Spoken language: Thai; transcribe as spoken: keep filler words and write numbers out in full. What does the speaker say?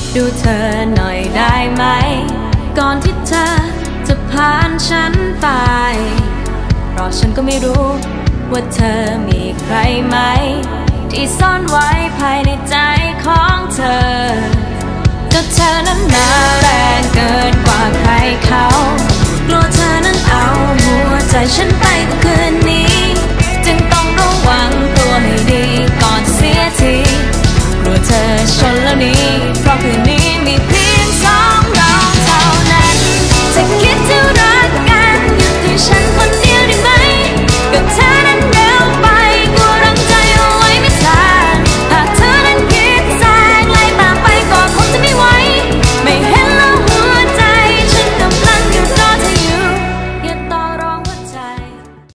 ดูเธอหน่อยได้ไหมก่อนที่เธอจะผ่านฉันไปเพราะฉันก็ไม่รู้ว่าเธอมีใครไหมที่ซ่อนไว้ภายในใจของเธอก็เธอนั้นน่าแรงเกินกว่า